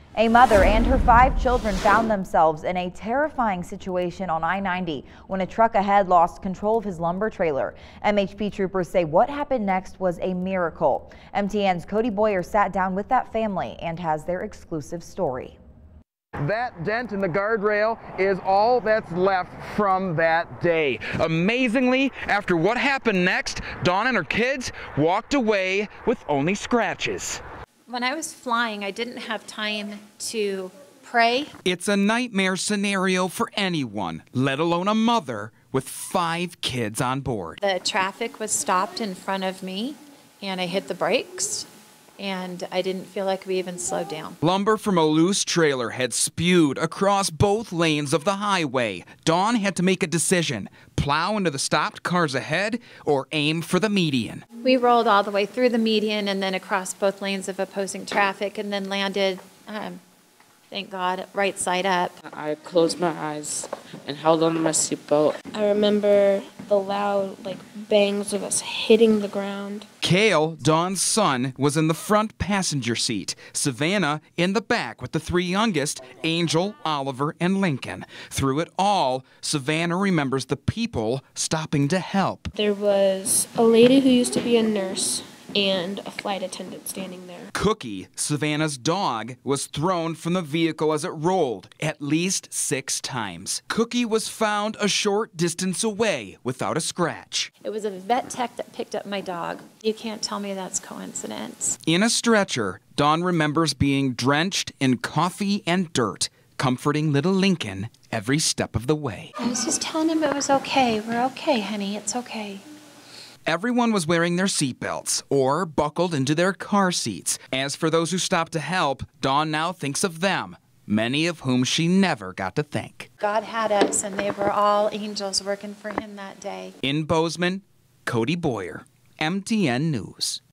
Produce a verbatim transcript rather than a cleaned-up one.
A mother and her five children found themselves in a terrifying situation on I ninety when a truck ahead lost control of his lumber trailer. M H P troopers say what happened next was a miracle. M T N's Cody Boyer sat down with that family and has their exclusive story. That dent in the guardrail is all that's left from that day. Amazingly, after what happened next, Dawn and her kids walked away with only scratches. When I was flying, I didn't have time to pray. It's a nightmare scenario for anyone, let alone a mother with five kids on board. The traffic was stopped in front of me, and I hit the brakes, and I didn't feel like we even slowed down. Lumber from a loose trailer had spewed across both lanes of the highway. Dawn had to make a decision, plow into the stopped cars ahead or aim for the median. We rolled all the way through the median and then across both lanes of opposing traffic and then landed, um, thank God, right side up. I closed my eyes and held onto my seatbelt. I remember the loud, like, bangs of us hitting the ground. Kale, Dawn's son, was in the front passenger seat. Savannah in the back with the three youngest, Angel, Oliver, and Lincoln. Through it all, Savannah remembers the people stopping to help. There was a lady who used to be a nurse and a flight attendant standing there. Cookie, Savannah's dog, was thrown from the vehicle as it rolled at least six times. Cookie was found a short distance away without a scratch. It was a vet tech that picked up my dog. You can't tell me that's coincidence. In a stretcher, Dawn remembers being drenched in coffee and dirt, comforting little Lincoln every step of the way. I was just telling him it was okay. We're okay, honey. It's okay. Everyone was wearing their seatbelts or buckled into their car seats. As for those who stopped to help, Dawn now thinks of them, many of whom she never got to thank. God had us, and they were all angels working for him that day. In Bozeman, Cody Boyer, M T N News.